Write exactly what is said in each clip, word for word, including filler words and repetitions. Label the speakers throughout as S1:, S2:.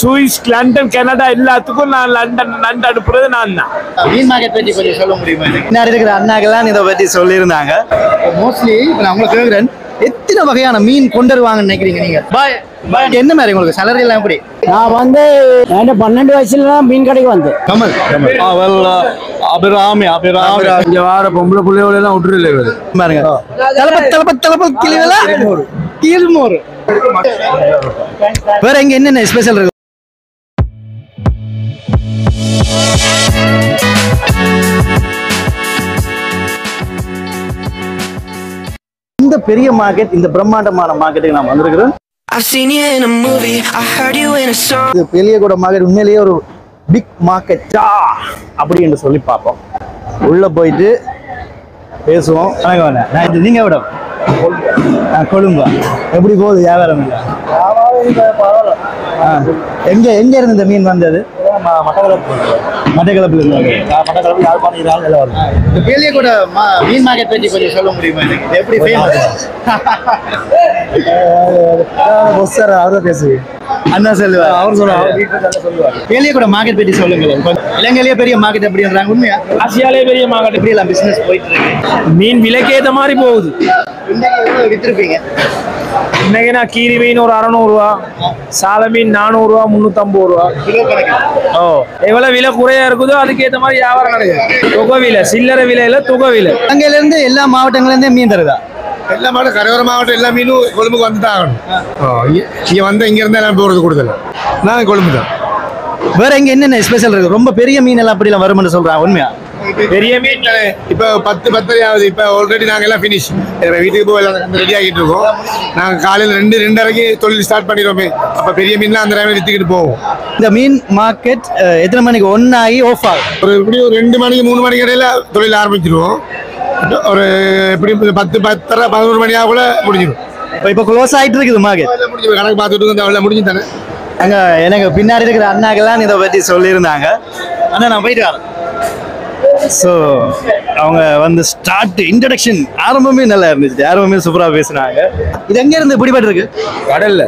S1: Swiss, London, Canada எல்லாத்துக்கும் நான் London நண்டு அனுப்புறது நான் தான்.
S2: மீன் மார்க்கெட் பற்றி கொஞ்சம் சொல்ல முடியுமா? பின்னாடி இருக்கிற அண்ணாக்கெல்லாம் இதை பற்றி சொல்லியிருந்தாங்க. மோஸ்ட்லி இப்போ நான் உங்களுக்கு கேட்குறேன், எத்தனை வகையான மீன் கொண்டு வருவாங்கன்னு நினைக்கிறீங்க நீங்க? பாய் பாய் என்ன மாதிரி உங்களுக்கு சேலரி எல்லாம் எப்படி?
S3: நான் வந்து பன்னெண்டு வயசுல மீன் கடைக்கு வந்து
S2: கமல் அபிராமி அபிராமி
S1: இங்க வார பொம்பளை பிள்ளையோட எல்லாம் விட்டுருல
S2: பாருங்க. தலப்ப தலப்ப தலப்ப கிளிவல கீழ்மோர். வேற எங்க என்னென்ன ஸ்பெஷல் இருக்கு? இந்த பெரிய மார்க்கெட், இந்த பிரம்மாண்டமான மார்க்கெட்டுக்கு நான் வந்திருக்கிறேன். இது பெரிய கூட மார்க்கெட் உண்மையிலேயே ஒரு பிக் மார்க்கெட்டா அப்படி என்று சொல்லி பார்ப்போம். உள்ள போயிட்டு பேசுவோம். நீங்க விட கொழும்பா எப்படி போகுது வியாபாரம்? எங்க எங்க இருந்து இந்த மீன் வந்தது? மட்டக்களப்புல இருந்து. பெரிய கூட மீன் மார்க்கெட் பற்றி கொஞ்சம் சொல்ல முடியுமா? எப்படி அவரை பேசுவீங்க அண்ணா சொல்லுவார், அவர் சொல்லுவார். பெரிய கூட மார்க்கெட் பற்றி சொல்லுங்களேன். இலங்கையிலேயே பெரிய மார்க்கெட் எப்படின்றாங்க? உண்மையா? ஆசியாலே பெரிய மார்க்கெட் எப்படி எல்லாம் பிசினஸ் போயிட்டு இருக்கு? மீன் விலைக்கு ஏற்ற மாதிரி போகுது. வித்துருப்பீங்க இன்னைக்கு நான் கீரி மீன் ஒரு அறுநூறு ரூபா, சால மீன் நானூறு ரூபா, முன்னூத்தி ஐம்பது ரூபா கிலோ கணக்கு. ஓ எவ்வளவு விலை குறையா இருக்குதோ அதுக்கு ஏற்ற மாதிரி வியாபாரம் நடக்குது. தொகை விலை, சில்லறை விலையில தொகை விலை. அங்கல இருந்து எல்லா மாவட்டங்கள்ல இருந்தே மீன் தருதா? எல்லா மாவட்டம், கரையோர மாவட்டம் எல்லா மீனும் கொழும்புக்கு வந்து தான் ஆகணும். இங்க வந்து இங்க இருந்தா எல்லாம் போறது கொடுத்தல நான் கொழும்பு தான். வேற எங்க என்னென்ன ஸ்பெஷல் இருக்கு? ரொம்ப பெரிய மீன் எல்லாம் அப்படி எல்லாம் வரும்னு சொல்றாங்க. உண்மையா? பெரிய மீன் இப்ப பத்து பத்தரை ஆகுது. இப்ப ஆல்ரெடி நாங்க எல்லாம் பினிஷ் வீட்டுக்கு போய் ரெடி ஆகிட்டு இருக்கோம். நாங்க காலையில ரெண்டு ரெண்டரைக்கு தொழில் ஸ்டார்ட் பண்ணிடுவோமே. அப்ப பெரிய மீன்லாம் அந்த டைம்ல வித்துக்கிட்டு போவோம். இந்த மீன் மார்க்கெட் எத்தனை மணிக்கு ஒன்னு ஆகி ஆஃப் ஆகும்? ஒரு எப்படி ஒரு ரெண்டு மணிக்கு மூணு மணிக்கு இடையில தொழில் ஆரம்பிச்சிருவோம். ஒரு எப்படி பத்து பத்தரை பதினோரு மணி ஆகுள்ள முடிஞ்சிடும். இப்ப க்ளோஸ் ஆயிட்டு இருக்குது மார்க்கெட். முடிஞ்சு கணக்கு பார்த்துட்டு முடிஞ்சு தானே. அங்க எனக்கு பின்னாடி இருக்கிற அண்ணாக்கெல்லாம் இதை பற்றி சொல்லியிருந்தாங்க. அண்ணா நான் போயிட்டு வரேன். ஸோ அவங்க வந்து ஸ்டார்ட் இன்ட்ரடக்ஷன் ஆரம்பமே நல்லா இருந்துச்சு. ஆரம்பமே சூப்பராக பேசினாங்க. இது எங்க இருந்து பிடிபட்டு இருக்கு? கடல்ல.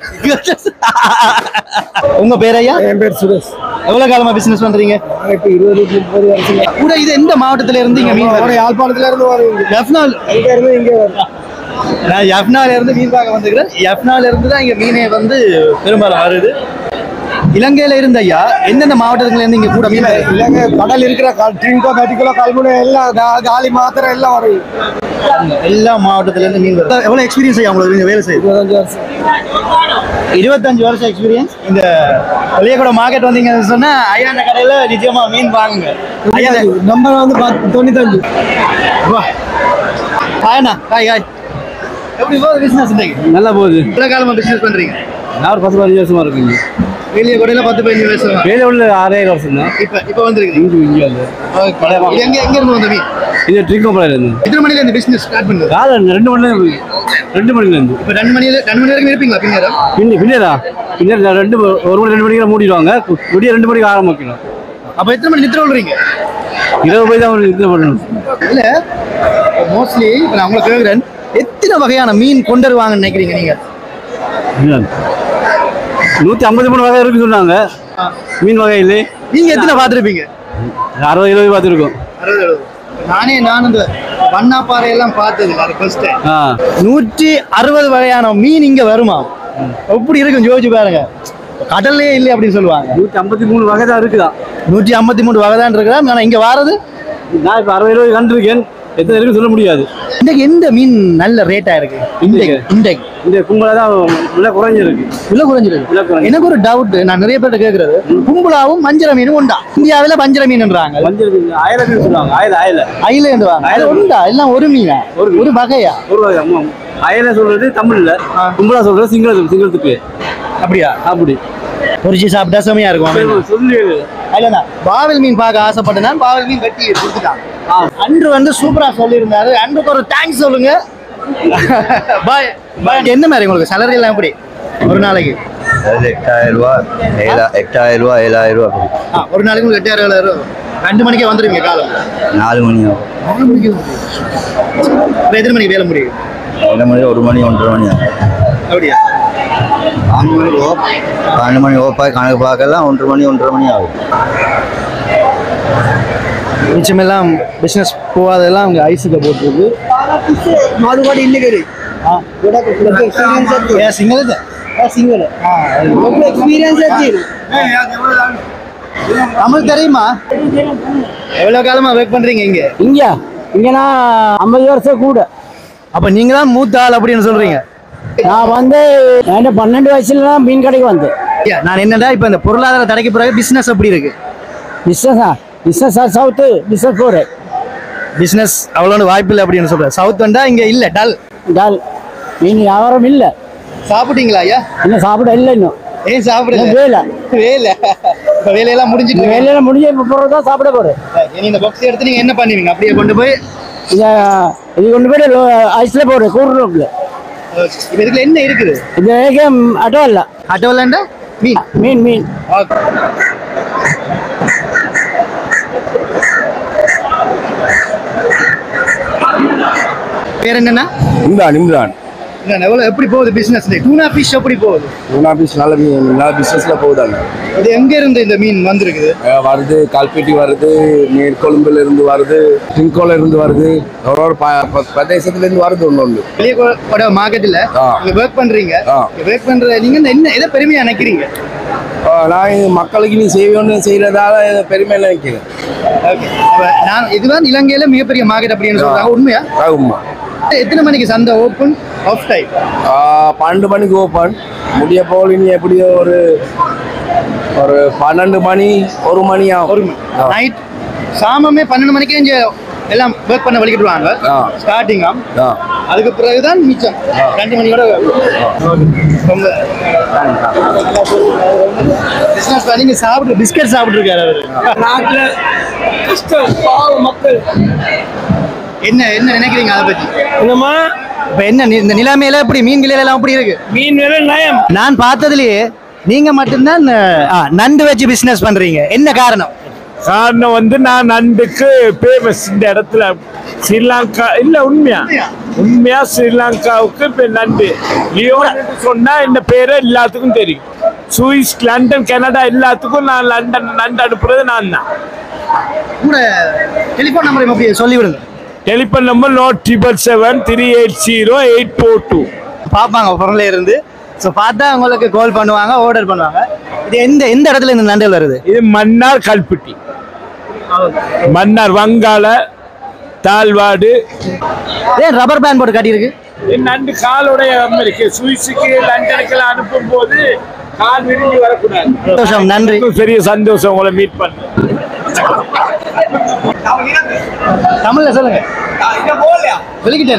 S2: உங்க பேர் ஐயா? என் பேர் சுரேஷ். எவ்வளவு காலமா பிசினஸ் பண்றீங்க? இப்போ இருபது முப்பது வருஷம் கூட. இது எந்த மாவட்டத்துல இருந்து இங்க மீன்? யாழ்ப்பாணத்துல இருந்து வருது. எஃப்னால் இங்க இருந்து இங்க வருது. நான் எஃப்னால இருந்து மீன் பார்க்க வந்துக்கிறேன். எஃப்னால இருந்து தான் இங்க மீனே வந்து பெரும்பாலும் வருது. இலங்கையில இருந்து ஐயா எந்தெந்த மாவட்டத்துல இருந்து இங்க கூட மீன்? இலங்கை கடல் இருக்கிற டிங்கோ கட்டிக்குளோ கல்முனை எல்லாம் காலி மாத்திரை எல்லாம் வரும். எல்லா மாவட்டத்துல இருந்து மீன் வருது. எவ்வளவு எக்ஸ்பீரியன்ஸ் ஐயா உங்களுக்கு இங்க வேலை செய்யுது? இருபத்தஞ்சு வருஷம். இருபத்தஞ்சு வருஷம் எக்ஸ்பீரியன்ஸ். இந்த வெளியக்கூட மார்க்கெட் வந்தீங்கன்னு சொன்னா ஐயா அந்த கடையில நிச்சயமா மீன் வாங்குங்க. ஐயா நம்பர் வந்து தொண்ணூத்தஞ்சு. ஹாய்ண்ணா. Hi hi. எப்படி போகுது பிசினஸ்? நல்லா போகுது. எவ்வளவு காலமா பிசினஸ் பண்றீங்க? நான் ஒரு பத்து பதினஞ்சு வருஷமா இருக்குங்க. வெளியே கூட பத்து பதினஞ்சு வருஷம். வெளியே உள்ள ஆறேழு வருஷம் தான். இப்போ இப்போ வந்துருக்கு இங்கே இங்கே வந்து எங்கே எங்கே இருந்து வந்த மீன்? இது ட்ரிங்கோபாளையில இருந்து. எத்தனை மணில இந்த பிசினஸ் ஸ்டார்ட் பண்ணுது? காலைல ரெண்டு மணில இருந்து. ரெண்டு மணில இருந்து. இப்போ ரெண்டு மணில ரெண்டு மணி வரைக்கும் இருப்பீங்களா பின்னேரா? பின்னே பின்னேரா பின்னேரா ரெண்டு ஒரு மணி ரெண்டு மணிக்கு மூடிடுவாங்க. விடிய ரெண்டு மணிக்கு ஆரம்பிக்கணும். அப்போ எத்தனை மணி நித்திர விடுறீங்க? இருபது போய் தான் நித்திர பண்ணணும். இல்லை மோஸ்ட்லி இப்போ நான் உங்களை கேட்குறேன், எத்தனை வகையான மீன் கொண்டு வருவாங்கன்னு நினைக்கிறீங்க நீங்க? நூத்தி ஐம்பத்தி மூணு வகை இருக்குன்னு சொன்னாங்க மீன் வகையிலே. நீங்க எத்தனை பார்த்துருப்பீங்க? அறுபது எழுபது பார்த்துருக்கோம். அறுபது எழுபது. நானே நான் இந்த வண்ணாப்பாறை எல்லாம் பார்த்தது நூற்றி அறுபது வகையான மீன் இங்க வருமா? எப்படி இருக்கும் யோசிச்சு பாருங்க. கடல்லே இல்லை அப்படின்னு சொல்லுவாங்க. நூற்றி ஐம்பத்தி மூணு வகை தான் இருக்குதான். நூற்றி ஐம்பத்தி மூணு வகை தான் இருக்குதா? நான் இங்க வாரது நான் இப்போ அறுபது எழுபது கண்டிருக்கேன். எத்தனை இருக்குன்னு சொல்ல முடியாது. இன்னைக்கு எந்த மீன் நல்ல ரேட்டா இருக்கு? இன்றைக்கு இன்றைக்கு இந்த கும்பலா தான் விலை குறைஞ்சிருக்கு. விலை குறைஞ்சிருக்கு. எனக்கு ஒரு டவுட், நான் நிறைய பேர்ட்ட கேட்கறது, கும்பலாவும் மஞ்சள் மீனும் உண்டா? இந்தியாவில மஞ்சள் மீன்ன்றாங்க. மஞ்சள் மீன் அயல மீன் சொல்லுவாங்க. அயல அயல அயலன்றாங்க. அயல உண்டா? எல்லாம் ஒரு மீனா? ஒரு ஒரு வகையா? ஒரு வகை. அயல சொல்றது தமிழ்ல, கும்பலா சொல்றது சிங்கள சிங்களத்துக்கு. அப்படியா? அப்படி பொரிச்சு சாப்பிட்டா செமையா இருக்கும். சொல்லி இல்லைண்ணா பாவல் மீன் பார்க்க ஆசைப்பட்டேன். பாவல் மீன் வெட்டி கொடுத்துட்டாங்க. அன்று வந்து சூப்பரா சொல்லியிருந்தாரு. அன்றுக்கு ஒரு தேங்க்ஸ் சொல்லுங்க. பாய் பாய். என்ன மாதிரி உங்களுக்கு சேலரி எல்லாம் எப்படி ஒரு நாளைக்கு? எட்டாயிரம் ரூபா எட்டாயிரம் ரூபா ஏழாயிரம் ரூபா. ஒரு நாளைக்கு உங்களுக்கு எட்டாயிரம் ஏழாயிரம் ரூபா. ரெண்டு மணிக்கே வந்துருவீங்க காலம்? நாலு மணி ஆகும். நாலு மணிக்கு எத்தனை மணிக்கு வேலை முடியும்? ரெண்டு மணி ஒரு மணி ஒன்றரை மணி ஆகும். அப்படியா?
S4: பன்னெண்டு மணி ஓப் பன்னெண்டு மணி ஓப்பாக கணக்கு பார்க்கலாம் ஒன்றரை மணி ஒன்றரை மணி ஆகும்.
S2: மிச்சமெல்லாம் பிஸ்னஸ் போகாதெல்லாம் அவங்க ஐஸுக்கு போட்டுருக்கு.
S3: மாதுபாடு இன்னைக்கு
S2: சிங்கள
S3: சிங்கிள் எக்ஸ்பீரியன்ஸ் ஆச்சு.
S2: நம்மளுக்கு தெரியுமா எவ்வளோ காலமா ஒர்க் பண்றீங்க இங்க?
S3: இங்க இங்க நான் ஐம்பது வருஷம் கூட.
S2: அப்ப நீங்க தான் மூத்த ஆள் அப்படின்னு சொல்றீங்க.
S3: நான் வந்து என் பன்னெண்டு வயசுல தான் மீன் கடைக்கு வந்தேன்.
S2: நான் என்னடா இப்ப இந்த பொருளாதார தடைக்கு பிறகு பிசினஸ் எப்படி இருக்கு?
S3: பிஸ்னஸா பிஸ்னஸ் சவுத்து பிஸ்னஸ் போகிறேன்.
S2: பிசினஸ் அவ்வளோ வாய்ப்பு இல்லை அப்படின்னு சொல்றேன். சவுத் வந்தா இங்க இல்ல டல்
S3: டால் மீன் வியாபாரம் இல்லை.
S2: சாப்பிட்டீங்களா ஐயா?
S3: இன்னும் சாப்பிட இல்லை. இன்னும்
S2: ஏன் சாப்பிடல?
S3: வேலை
S2: வேலை இப்ப வேலையெல்லாம் முடிஞ்சிட்டு
S3: வேலையெல்லாம் முடிஞ்சு இப்போ போகிறது தான் சாப்பிட போகிறேன்.
S2: இனி இந்த பாக்ஸ் எடுத்து நீங்க என்ன பண்ணுவீங்க? அப்படியே கொண்டு போய்
S3: இதை இது கொண்டு போய் ஐஸில் போடுறேன் கூடுறோம்ல.
S2: இப்ப இதுல என்ன இருக்குது?
S3: இது வரைக்கும் அட்டோ இல்லை.
S2: அட்டோலண்டா மீன்
S3: மீன் மீன்
S2: பேர் என்னன்னா?
S1: இம்ரான் இம்ரான்
S2: எவ்வளவு எப்படி போகுது பிசினஸ்? டூனா ஃபிஷ் எப்படி போகுது?
S1: டூனா ஃபிஷ் நல்ல மீன் நல்ல பிஸ்னஸ்ல போகுதாங்க.
S2: இது எங்க இருந்து இந்த மீன் வந்திருக்குது?
S1: வருது கால்பேட்டி வருது, நீர்கொழும்புல இருந்து வருது, டிங்கோல இருந்து வருது, ஒரு ஒரு பிரதேசத்துல இருந்து வருது. ஒன்று ஒன்று
S2: வெளியே மார்க்கெட்ல நீங்க ஒர்க் பண்றீங்க. ஒர்க் பண்ற நீங்க என்ன எதை பெருமையா நினைக்கிறீங்க?
S1: நான் மக்களுக்கு நீ செய்வோன்னு செய்யறதால பெருமையா நினைக்கிறேன்.
S2: நான் இதுதான் இலங்கையில மிகப்பெரிய மார்க்கெட் அப்படின்னு சொல்றாங்க. உண்மையா?
S1: உண்மை.
S2: எத்தனை மணிக்கு சந்தை ஓப்பன் ஆஃப் டைம்?
S1: பன்னெண்டு மணிக்கு ஓப்பன். முடிய போல் இனி எப்படியோ ஒரு ஒரு பன்னெண்டு மணி ஒரு மணி ஆகும்.
S2: நைட் சாமமே பன்னெண்டு மணிக்கே இங்கே எல்லாம் ஒர்க் பண்ண வலிக்கிட்டுருவாங்க ஸ்டார்டிங். அதுக்கு பிறகுதான் மிச்சம் ரெண்டு மணியோட ரொம்ப பிஸ்னஸ் பண்ணி சாப்பிட்டு பிஸ்கட் சாப்பிட்டு இருக்காரு அவரு.
S1: நாட்டில் மக்கள்
S2: என்ன என்ன நினைக்கிறீங்க அதை பத்தி?
S1: என்னம்மா
S2: இப்ப என்ன இந்த நிலைமையில எப்படி மீன் விலையில எல்லாம் எப்படி இருக்கு?
S1: மீன் விலை நயம்.
S2: நான் பார்த்ததுலயே நீங்க மட்டும்தான் நண்டு வச்சு பிசினஸ் பண்றீங்க. என்ன காரணம்?
S1: காரணம் வந்து நான் நண்டுக்கு ஃபேமஸ் இந்த இடத்துல. ஸ்ரீலங்கா இல்ல உண்மையா உண்மையா ஸ்ரீலங்காவுக்கு இப்ப நண்டு லியோன் சொன்னா இந்த பேரு எல்லாத்துக்கும் தெரியும். சுவிஸ் லண்டன் கனடா எல்லாத்துக்கும் நான் லண்டன் நண்டு அனுப்புறது நான் தான்.
S2: கூட டெலிபோன் நம்பர் எப்படி சொல்லி விடுங்க.
S1: Telephone number note triple seven three eight zero eight four two.
S2: பார்ப்பாங்க ஃபோன்ல இருந்து. ஸோ பார்த்தா உங்களுக்கு கால் பண்ணுவாங்க, ஆர்டர் பண்ணுவாங்க. இது எந்த எந்த இடத்துல இந்த நண்டல் வருது? இது
S1: மன்னார் கல்பட்டி, மன்னார் வங்காள தாழ்வாடு.
S2: ஏன் ரப்பர் பேண்ட் போட்டு காட்டியிருக்கு?
S1: நண்டு காலோடைய இருக்கு. சுவிஸுக்கு லண்டனுக்கு அனுப்பும் போது கால் விரிஞ்சு வரக்கூடாது.
S2: சந்தோஷம், நன்றி.
S1: பெரிய சந்தோஷம் உங்களை மீட் பண்ண.
S2: தமிழ்ல சொல்லுங்க. சொல்லிக்கிட்டேன்.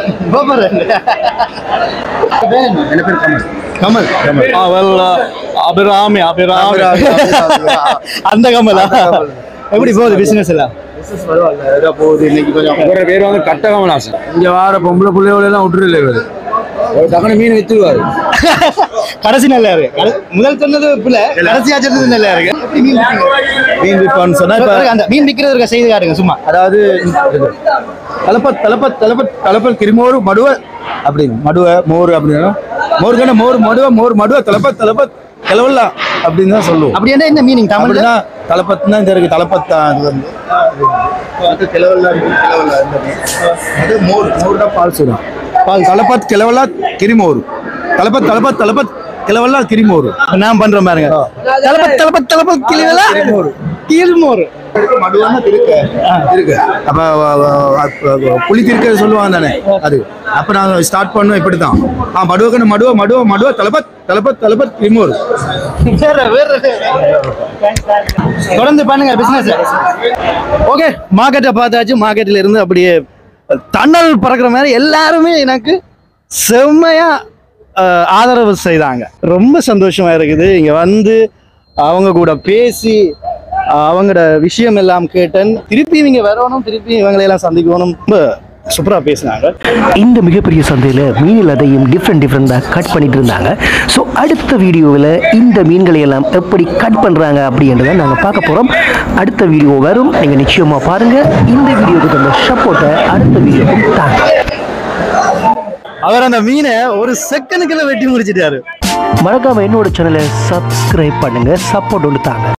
S2: கமல் கமல் அபிராமி அபிராமி அந்த கமலா. எப்படி போகுது பிசினஸ் எல்லாம்?
S1: போகுது. இன்னைக்கு கொஞ்சம் பேர் வந்து கட்ட கமலாசன். இங்க வார பொம்பளை பிள்ளையோட எல்லாம் விட்டுருல இவரு டக்குனு மீன் வித்துருவாரு.
S2: கடைசி நல்லா இருக்கு. முதல் சொன்னது பிள்ளை, கடைசியா சொன்னது நல்லா இருக்கு. எப்படி மீன் மீன் விற்பான்னு சொன்னா இப்ப அந்த மீன் விற்கிறதுக்கு செய்து காட்டுங்க சும்மா.
S4: அதாவது தலப்பத் தலப்பத் தலப்பத் தலப்பத் கிரிமோரு மடுவ அப்படின்னு மடுவ மோர் அப்படின்னா மோர்கன மோர் மடுவ மோர் மடுவ தலப்பத் தலப்பத் கிளவல்லாம் அப்படின்னு தான் சொல்லுவோம்.
S2: அப்படி என்ன என்ன மீனிங் தமிழ்ல?
S4: தான் தலப்பத் தான் இந்த இருக்கு. தலப்பத் அது வந்து கிளவல்லா கிளவல்லா அது மோர் மோர் தான் பால் சொல்லுவோம். பால் தலப்பத் கிளவல்லா கிரிமோரு தலப்பத் தலப்பத் தலப்பத் கிளவல்லா கிரிமோரு.
S2: நான் பண்றோம் பாருங்க. தலப்பத் தலப்பத் தலப்பத் கிளவல்லா கிரிமோரு
S4: மடுவான திருக்க இருக்கு. அப்ப புளி திருக்க சொல்லுவாங்க தானே அது. அப்ப நாங்க ஸ்டார்ட் பண்ணோம் இப்படித்தான். ஆ மடுவக்கன்னு மடுவ மடுவ மடுவ தலபத் தலபத் தலபத் கிரிமோர்.
S2: தொடர்ந்து பண்ணுங்க பிசினஸ். ஓகே, மார்க்கெட்டை பார்த்தாச்சு. மார்க்கெட்ல இருந்து அப்படியே தன்னல் பறக்கிற மாதிரி எல்லாருமே எனக்கு செம்மையா ஆதரவு செய்தாங்க. ரொம்ப சந்தோஷமா இருக்குது. இங்க வந்து அவங்க கூட பேசி அவங்களோட விஷயம் எல்லாம் கேட்டேன். திருப்பி இவங்க வரணும், திருப்பி இவங்களையெல்லாம் சந்திக்கணும். ரொம்ப சூப்பராக பேசினாங்க.
S5: இந்த மிகப்பெரிய சந்தையில் மீன் எல்லாத்தையும் டிஃப்ரெண்ட் டிஃப்ரெண்டாக கட் பண்ணிட்டு இருந்தாங்க. ஸோ அடுத்த வீடியோவில் இந்த மீன்களை எல்லாம் எப்படி கட் பண்ணுறாங்க அப்படின்றத நாங்கள் பார்க்க போகிறோம். அடுத்த வீடியோ வரும், நீங்கள் நிச்சயமாக பாருங்கள். இந்த வீடியோக்கு தந்த சப்போர்ட்டை அடுத்த வீடியோக்கு தாங்க.
S2: அவர் அந்த மீனை ஒரு செகண்டுக்குள்ள வெட்டி முடிச்சிட்டாரு.
S5: மறக்காமல் என்னோட சேனலை சப்ஸ்கிரைப் பண்ணுங்கள், சப்போர்ட் ஒன்று தாங்க.